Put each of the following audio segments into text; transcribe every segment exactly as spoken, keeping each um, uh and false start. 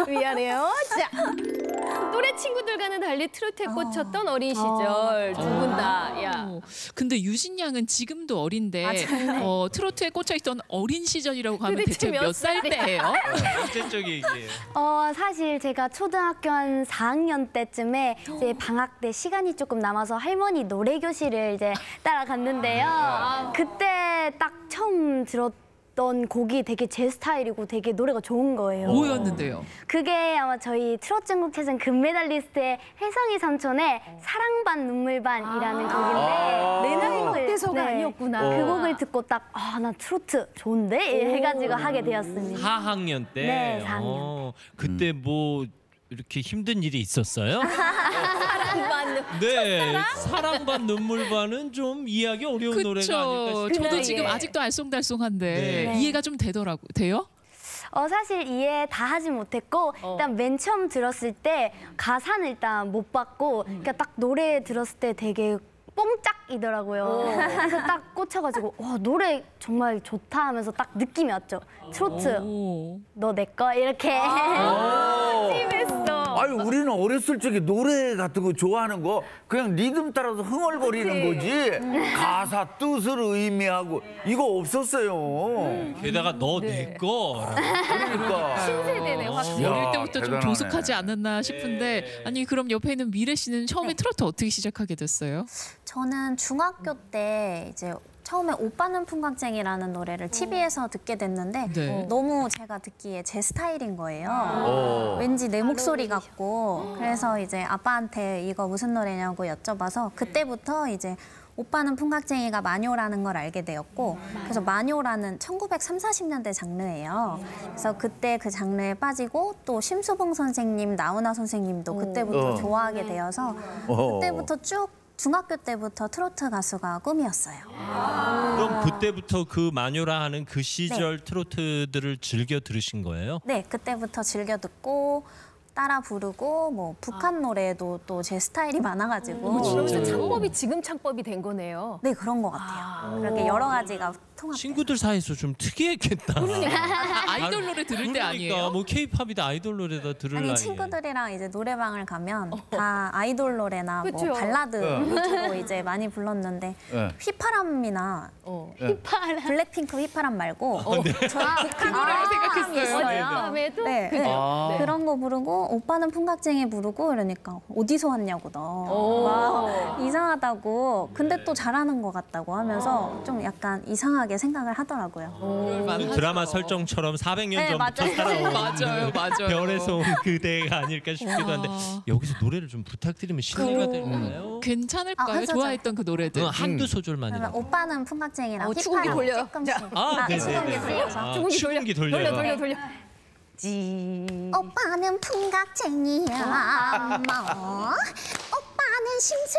미안해요. 자, 또래 친구들과는 달리 트로트에 꽂혔던 어. 어린 시절 두 분 다. 야. 근데 유진 양은 지금도 어린데 아, 어, 트로트에 꽂혀있던 어린 시절이라고 하면 대체 몇 살 때예요? 언제적 얘기예요? 어, 사실 제가 초등학교 한 사 학년 때쯤에 이제 방학 때 시간이 조금 남아서 할머니 노래 교실을 이제 따라갔는데요. 아, 그때 딱 처음 들었던 곡이 되게 제 스타일이고 되게 노래가 좋은 거예요. 뭐였는데요? 그게 아마 저희 트롯 전국체전 금메달리스트의 혜성이 삼촌의 사랑 반 눈물 반이라는 아 곡인데 내 나이 그때서가 네, 아니었구나. 그 곡을 듣고 딱 아, 나 트로트 좋은데? 해가지고 하게 되었습니다. 사 학년 때? 네, 사 학년. 어, 그때 뭐 이렇게 힘든 일이 있었어요? 사랑반 네, 사랑반 눈물반은 좀 이해하기 어려운 그쵸. 노래가 아닐까 싶어요. 저도 지금 아직도 알쏭달쏭한데 네. 이해가 좀 되더라고 돼요? 어, 사실 이해 다 하진 못했고 어. 일단 맨 처음 들었을 때 가사는 일단 못 봤고 그러니까 딱 노래 들었을 때 되게 뽕짝이더라고요. 그래서 딱 꽂혀가지고 와 노래 정말 좋다 하면서 딱 느낌이 왔죠. 트로트 너 내 거 이렇게 찜했어. 아니 우리는 어렸을 적에 노래 같은 거 좋아하는 거 그냥 리듬 따라서 흥얼거리는 거지 가사 뜻을 의미하고 이거 없었어요. 게다가 너 내 거. 그러니까 신세대네 확실히. 어릴 때부터 좀 대단하네. 조숙하지 않았나 싶은데 아니 그럼 옆에 있는 미래 씨는 처음에 트로트 어떻게 시작하게 됐어요? 저는 중학교 때 이제 처음에 오빠는 풍각쟁이라는 노래를 티비에서 듣게 됐는데 네. 너무 제가 듣기에 제 스타일인 거예요. 어. 왠지 내 목소리 같고 그래서 이제 아빠한테 이거 무슨 노래냐고 여쭤봐서 그때부터 이제 오빠는 풍각쟁이가 마녀라는 걸 알게 되었고 그래서 마녀라는 천구백삼십, 사십 년대 장르예요. 그래서 그때 그 장르에 빠지고 또 심수봉 선생님, 나훈아 선생님도 그때부터 어. 좋아하게 되어서 그때부터 쭉 중학교 때부터 트로트 가수가 꿈이었어요. 그럼 그때부터 그 마녀라 하는 그 시절 네. 트로트들을 즐겨 들으신 거예요? 네, 그때부터 즐겨 듣고 따라 부르고 뭐 북한 노래도 또 제 스타일이 많아가지고 그러면서 창법이 지금 창법이 된 거네요. 네, 그런 것 같아요. 그렇게 여러 가지가 통합돼요. 친구들 사이에서 좀 특이했겠다. 아, 아이돌 노래 들을 때 그러니까 아니에요? 뭐 케이팝이다 아이돌 노래다 들을 아니 나이에. 친구들이랑 이제 노래방을 가면 다 아이돌 노래나 그쵸. 뭐 발라드 네. 위주로 이제 많이 불렀는데 네. 휘파람이나 어. 휘파람 블랙핑크 휘파람 말고 저희 북한 노래를 노래 생각했어요. 다음에도 네, 그죠? 네. 아. 그런 거 부르고 오빠는 풍각쟁이 부르고 이러니까 어디서 왔냐고 너 막 이상하다고 근데 또 잘하는 것 같다고 하면서 좀 약간 이상하게 생각을 하더라고요. 그 드라마 설정처럼 사백 년 네, 전부터 맞아요. 살아온 맞아요, 맞아요. 별에서 온 그대가 아닐까 싶기도 한데 여기서 노래를 좀 부탁드리면 실례가 될까요? 괜찮을까요? 아, 한 소절. 좋아했던 그 노래들. 어, 한두 소절만이라도. 그러면 오빠는 풍각쟁이랑 어, 축구기 휘파람 돌려요. 조금씩. 아, 축구기 돌려서. 아, 축구기 축구기 돌려. 돌려요. 돌려 돌려 돌려. 지. 오빠는 풍각쟁이야 뭐 오빠는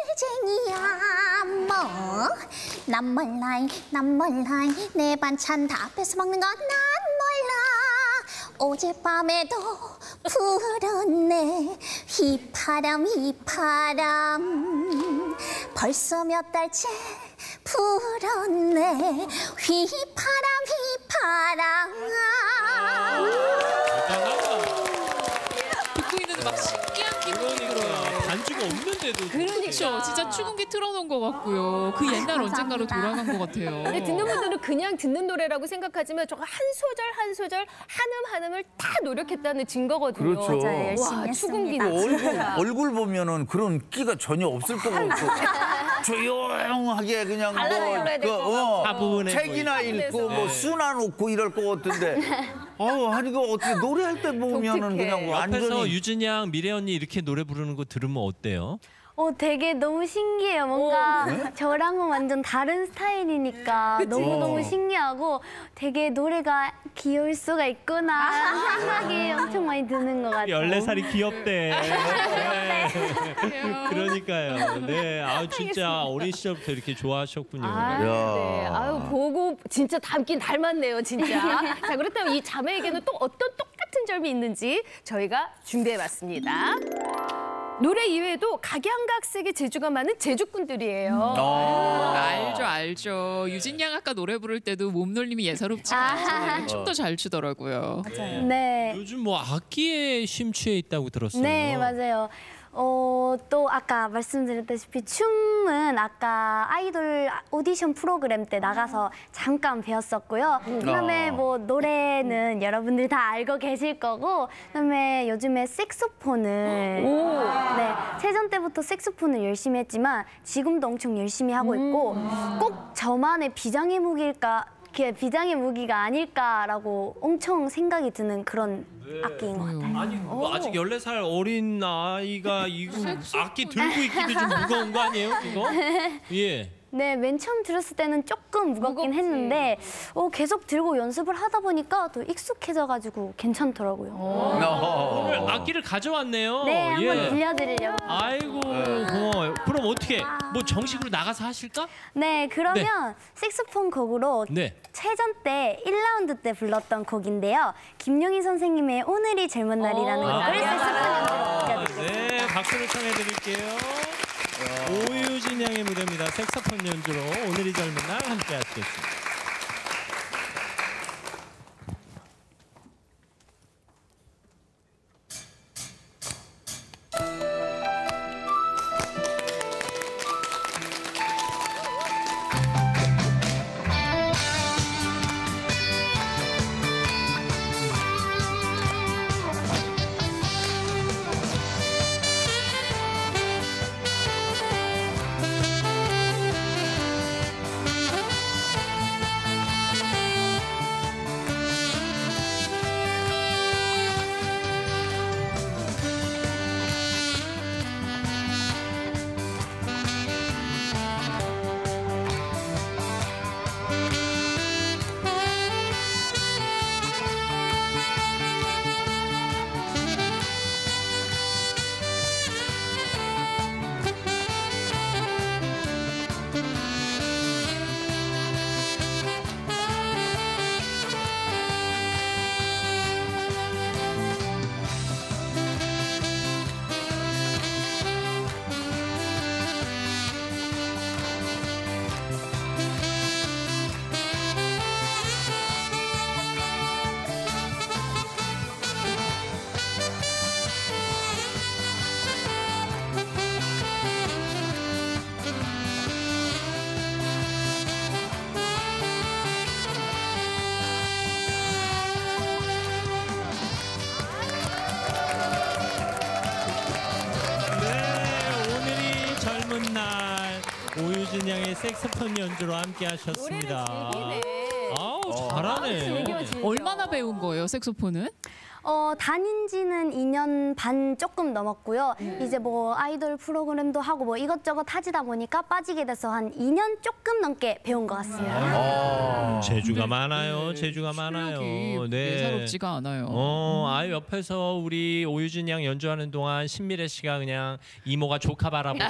심술쟁이야 뭐 난 몰라이 난 몰라이 내 반찬 다 뺏어 먹는 건 난 몰라 어젯밤에도 불었네 휘파람 휘파람 벌써 몇 달째 불었네 휘파람 휘파람 듣고 있는데 막 신기한 기분이 들어요. 반주가 없는데도. 그렇죠. 진짜 축음기 틀어놓은 것 같고요. 그 옛날 언젠가로 돌아간 것 같아요. 근데 듣는 분들은 그냥 듣는 노래라고 생각하지만 저거 한 소절 한 소절 한음 한음을 다 노력했다는 증거거든요. 그렇죠. 맞아요, 열심히 와, 했습니다. 축음기는 얼굴, 진짜. 얼굴 보면은 그런 끼가 전혀 없을 것 같고 조용하게 그냥 발라드 불러야 될 그, 것 어, 책이나 읽고 뭐 수나 놓고 이럴 것 같은데 아우 아니 그 어떻게 노래할 때 보면은 독특해. 그냥 옆에서 완전히 유진이 양, 미래 언니 이렇게 노래 부르는 거 들으면 어때요? 어, 되게 너무 신기해요. 뭔가 저랑은 완전 다른 스타일이니까 너무너무 신기하고 되게 노래가 귀여울 수가 있구나 생각이 엄청 많이 드는 것 같아요. 열네 살이 귀엽대. 네. 그러니까요. 네, 아 진짜 어린 시절부터 이렇게 좋아하셨군요. 아, 네. 아유 보고 진짜 닮긴 닮았네요, 진짜. 자, 그렇다면 이 자매에게는 또 어떤 똑같은 점이 있는지 저희가 준비해봤습니다. 노래 이외에도 각양각색의 재주가 많은 재주꾼들이에요. 어. 알죠, 알죠. 유진 양 아까 노래 부를 때도 몸놀림이 예사롭지가 않잖아요. 춤도 잘 추더라고요. 네. 요즘 뭐 악기에 심취해 있다고 들었어요. 네, 맞아요. 어, 또 아까 말씀드렸다시피 춤은 아까 아이돌 오디션 프로그램 때 나가서 잠깐 배웠었고요. 그다음에 뭐 노래는 여러분들 다 알고 계실 거고, 그다음에 요즘에 색소폰을 네, 세전 때부터 색소폰을 열심히 했지만 지금도 엄청 열심히 하고 있고, 꼭 저만의 비장의 무기일까? 그게 비장의 무기가 아닐까라고 엄청 생각이 드는 그런 악기인 것 같아요. 아니 뭐 아직 열네 살 어린 아이가 이거 악기 들고 있기도 좀 무거운 거 아니에요? 이거? 예. 네, 맨 처음 들었을 때는 조금 무겁긴 무겁지. 했는데 어, 계속 들고 연습을 하다 보니까 더 익숙해져가지고 괜찮더라고요. 어. 오늘 악기를 가져왔네요. 네, 한번 예. 들려드리려고. 아이고 고마워요. 그럼 어떻게 뭐 정식으로 나가서 하실까? 네, 그러면 색소폰 곡으로 네. 최전 때 일 라운드 때 불렀던 곡인데요. 김용희 선생님의 오늘이 젊은 날이라는 오, 곡을 색소폰 연주로 아, 들려드릴게요. 네, 박수를 청해 드릴게요. 오유진 양의 무대입니다. 색소폰 연주로 오늘이 젊은 날 함께 하시겠습니다. 오유진 양의 색소폰 연주로 함께 하셨습니다. 노래를 즐기네. 아우 잘하네. 즐겨, 즐겨. 얼마나 배운 거예요, 색소폰은? 어, 다닌 지는 이 년 반 조금 넘었고요. 이제 뭐 아이돌 프로그램도 하고 뭐 이것저것 하지다 보니까 빠지게 돼서 한 이 년 조금 넘게 배운 것 같습니다. 재주가 많아요. 재주가 실력이 많아요. 예사롭지가 않아요. 어, 아 옆에서 우리 오유진 양 연주하는 동안 신미래 씨가 그냥 이모가 조카 바라보시네요.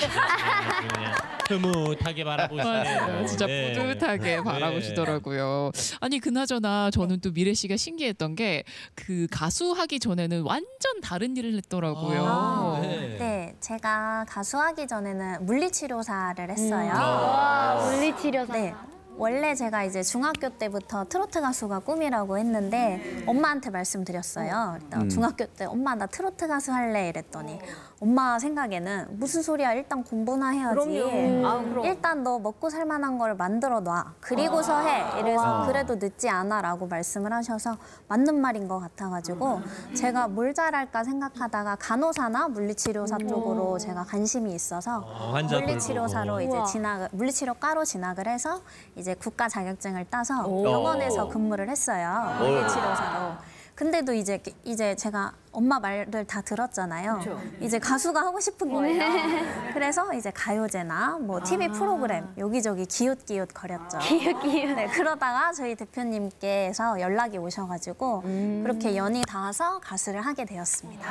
그냥 흐뭇하게 바라보시네요. 맞아요. 진짜 네. 뿌듯하게 바라보시더라고요. 아니 그나저나 저는 또 미래 씨가 신기했던 게 그 가수 하기 전에는 완전 다른 일을 했더라고요. 아, 네. 네. 제가 가수하기 전에는 물리치료사를 했어요. 와, 물리치료사. 네. 원래 제가 이제 중학교 때부터 트로트 가수가 꿈이라고 했는데 엄마한테 말씀드렸어요. 일단 중학교 때 엄마 나 트로트 가수 할래 이랬더니 엄마 생각에는 무슨 소리야 일단 공부나 해야지. 그럼요. 아, 그럼. 일단 너 먹고 살 만한 걸 만들어 놔. 그리고서 해. 이래서 그래도 늦지 않아라고 말씀을 하셔서 맞는 말인 것 같아가지고 제가 뭘 잘할까 생각하다가 간호사나 물리치료사 쪽으로 제가 관심이 있어서 어, 환자들 물리치료사로 보고. 이제 우와. 진학을 물리치료과로 진학을 해서 이제 국가 자격증을 따서 병원에서 근무를 했어요. 물리치료사로. 근데도 이제 이제 제가 엄마 말을 다 들었잖아요. 이제 가수가 하고 싶은 거예요. 그래서 이제 가요제나 뭐 티비 프로그램 여기저기 기웃기웃 거렸죠. 기웃기웃. 네, 그러다가 저희 대표님께서 연락이 오셔가지고 그렇게 연이 닿아서 가수를 하게 되었습니다.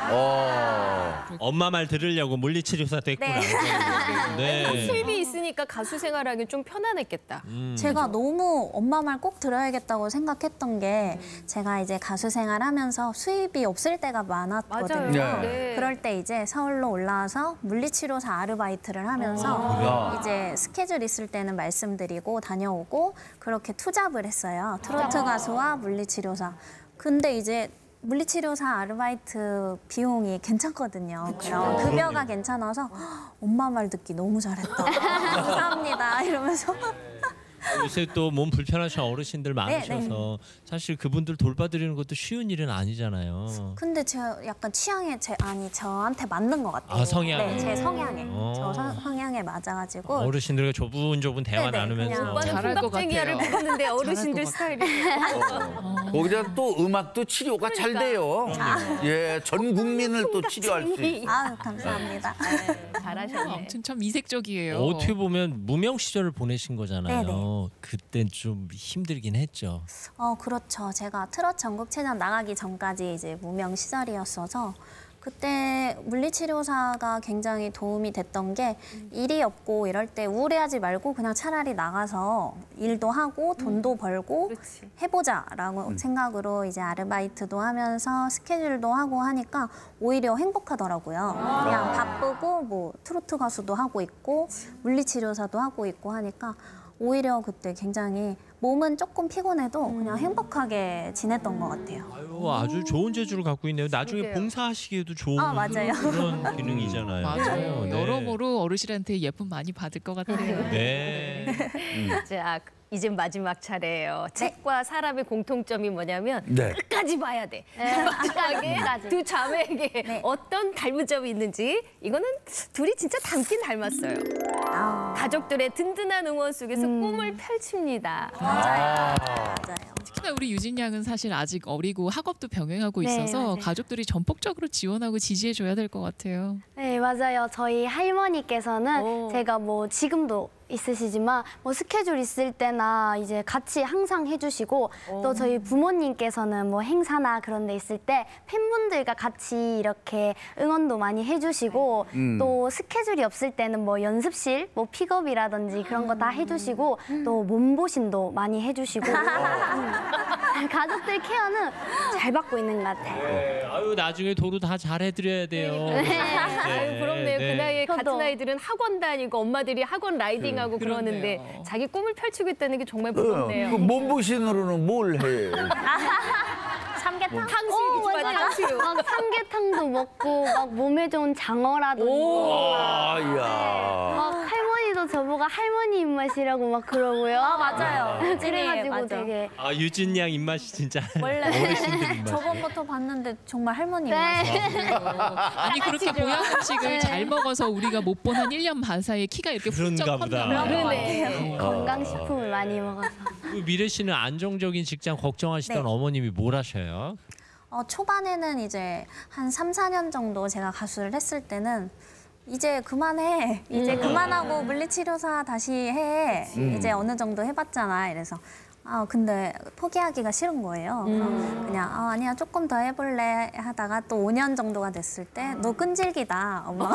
어. 엄마 말 들으려고 물리치료사 됐구나. 네. 수입이 있으니까 가수 생활하기 좀 편안했겠다. 제가 너무 엄마 말 꼭 들어야겠다고 생각했던 게 제가 이제 가수 생활하면서 수입이 없을 때가 많았거든요. 맞아요. 네. 네. 그럴 때 이제 서울로 올라와서 물리치료사 아르바이트를 하면서 그래요? 이제 스케줄 있을 때는 말씀드리고 다녀오고 그렇게 투잡을 했어요. 트로트 가수와 물리치료사. 근데 이제 물리치료사 아르바이트 비용이 괜찮거든요. 그럼 급여가 괜찮아서 "헉, 엄마 말 듣기 너무 잘했다. 감사합니다. 이러면서 요새 또 몸 불편하신 어르신들 많으셔서 사실 그분들 돌봐드리는 것도 쉬운 일은 아니잖아요. 근데 제가 약간 취향에 제 아니 저한테 맞는 것 같아요. 아, 성향에? 네, 제 성향에. 어. 저 성- 성향에 맞아가지고 어르신들과 조분조분 대화 네네, 나누면서 그냥 오빠는 잘할 것 풍각쟁이야를 같아요. 부르는데 어르신들 잘할 것 스타일이. 거기다 또 음악도 치료가 잘 돼요. 예, 전 국민을 또 치료할 수 있어요. 아유 감사합니다. 잘하셨네. 아무튼 참 이색적이에요. 어떻게 보면 무명 시절을 보내신 거잖아요. 네네. 그땐 좀 힘들긴 했죠. 어 그렇죠. 제가 트롯 전국체전 나가기 전까지 이제 무명 시절이었어서 그때 물리치료사가 굉장히 도움이 됐던 게 일이 없고 이럴 때 우울해하지 말고 그냥 차라리 나가서 일도 하고 돈도 벌고 그렇지. 해보자라고 생각으로 이제 아르바이트도 하면서 스케줄도 하고 하니까 오히려 행복하더라고요. 그냥 바쁘고 뭐 트로트 가수도 하고 있고 물리치료사도 하고 있고 하니까 오히려 그때 굉장히 몸은 조금 피곤해도 그냥 행복하게 지냈던 것 같아요. 아유, 아주 좋은 재주를 갖고 있네요. 나중에 그러게요. 봉사하시기에도 좋은 아, 맞아요. 그런 기능이잖아요. 맞아요. 네. 여러모로 어르신한테 예쁨 많이 받을 것 같아요. 네. 자, 이제 마지막 차례예요. 책과 사람의 공통점이 뭐냐면 네. 끝까지 봐야 돼. 마지막에 두 자매에게 네. 어떤 닮은 점이 있는지 이거는 둘이 진짜 닮긴 닮았어요. 아, 가족들의 든든한 응원 속에서 꿈을 펼칩니다. 맞아요. 맞아요. 특히나 우리 유진 양은 사실 아직 어리고 학업도 병행하고 네, 있어서 맞아요. 가족들이 전폭적으로 지원하고 지지해줘야 될 것 같아요. 네, 맞아요. 저희 할머니께서는 오. 제가 뭐 지금도 있으시지만 뭐 스케줄 있을 때나 이제 같이 항상 해주시고 또 저희 부모님께서는 뭐 행사나 그런 데 있을 때 팬분들과 같이 이렇게 응원도 많이 해주시고 음. 또 스케줄이 없을 때는 뭐 연습실, 뭐 픽업이라든지 그런 거 다 해주시고 또 몸보신도 많이 해주시고 음. 가족들 케어는 잘 받고 있는 것 같아요. 네. 아유, 나중에 도로 다 잘해드려야 돼요. 네. 아유, 부럽네요. 그 나이에 저도. 같은 아이들은 학원 다니고 엄마들이 학원 라이딩하고 그, 그러는데 그렇네요. 자기 꿈을 펼치고 있다는 게 정말 그 부럽네요. 몸보신으로는 뭘 해? 삼계탕? 탕수육, 맞아요. 탕수육. 막 삼계탕도 먹고 막 몸에 좋은 장어라든지 아, 야. 막 할머니도 저보고 할머니 입맛이라고 막 그러고요. 아 맞아요. 그래가지고 맞아. 되게 아, 유진 양 입맛이 진짜 원래 어르신들 입맛. 저번부터 봤는데 정말 할머니 네. 입맛이에요. 아니 그렇게 보양 음식을 잘 먹어서 우리가 못 본 한 일 년 반 사이에 키가 이렇게 훌쩍 그런가 보다. 컸나 봐요. 그러네. 건강식품을 많이 먹어서. 그 미래 씨는 안정적인 직장 걱정하시던 네. 어머님이 뭘 하셔요? 어, 초반에는 이제 한 삼, 사 년 정도 제가 가수를 했을 때는 이제 그만해. 이제 그만하고 물리치료사 다시 해. 이제 어느 정도 해봤잖아. 이래서 아 근데 포기하기가 싫은 거예요. 그래서 그냥 아, 아니야 조금 더 해볼래 하다가 또 오 년 정도가 됐을 때 너 끈질기다 엄마.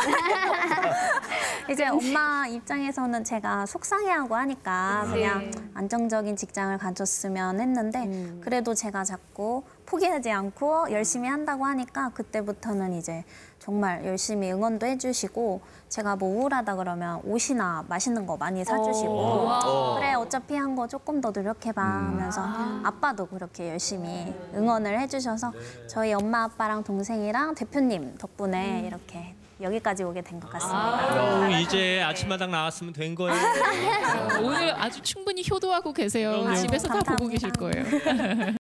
이제 엄마 입장에서는 제가 속상해하고 하니까 그냥 안정적인 직장을 가졌으면 했는데 그래도 제가 자꾸 포기하지 않고 열심히 한다고 하니까 그때부터는 이제 정말 열심히 응원도 해주시고 제가 뭐 우울하다 그러면 옷이나 맛있는 거 많이 사주시고 그래 어차피 한 거 조금 더 노력해봐 하면서 아빠도 그렇게 열심히 응원을 해주셔서 저희 엄마 아빠랑 동생이랑 대표님 덕분에 이렇게 여기까지 오게 된 것 같습니다. 아유, 이제 아침마당 나왔으면 된 거예요. 오늘 아주 충분히 효도하고 계세요. 그럼요. 집에서 다 보고 감사합니다. 계실 거예요.